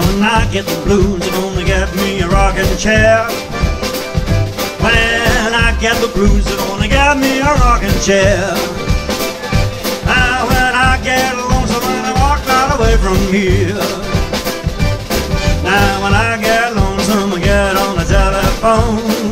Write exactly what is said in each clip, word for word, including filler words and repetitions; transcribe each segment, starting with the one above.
when I get the blues, they're gonna get me a rocking chair. When I get the blues, they're gonna get me a rocking chair. Now when I get lonesome and I walk right away from here. Now when I get lonesome, I get on the telephone.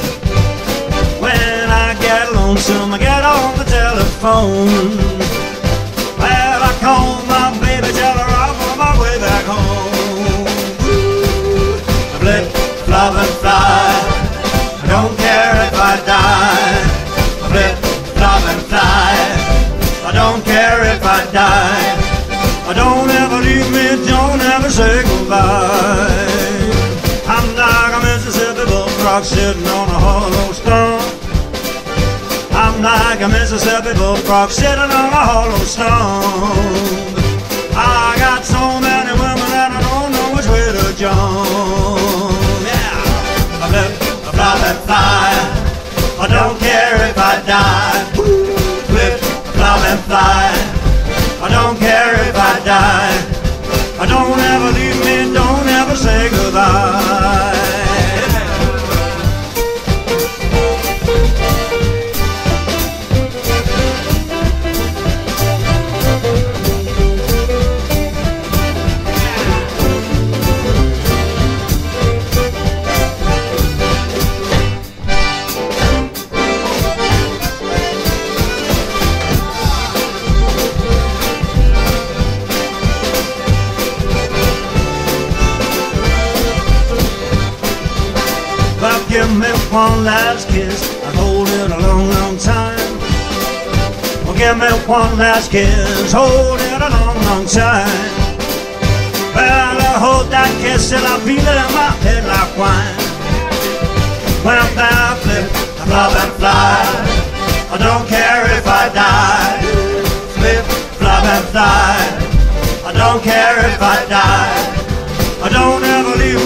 When I get lonesome, I get on the telephone. Well, I call my baby, tell her I'm on my way back home. Ooh, flip, flop and fly, I don't care if I die. Flip, flop and fly, I don't care if I die. I don't ever leave me, don't ever say goodbye. I'm like a Mississippi bullfrog sitting on a hollow stone. I'm like a Mississippi bullfrog sitting on a hollow stone. I got so many women that I don't know which way to jump. Yeah, I flip, I flop and fly, I don't care if I die. Flip, flop and fly, I don't care if I die. I don't ever leave me, don't ever say goodbye. Give me one last kiss, I'd hold it a long, long time. Well, give me one last kiss, hold it a long, long time. Well, I hold that kiss till I feel it in my head like wine. When I'm down, flip, I flop and fly, I don't care if I die. Flip, flop and fly, I don't care if I die. I don't ever leave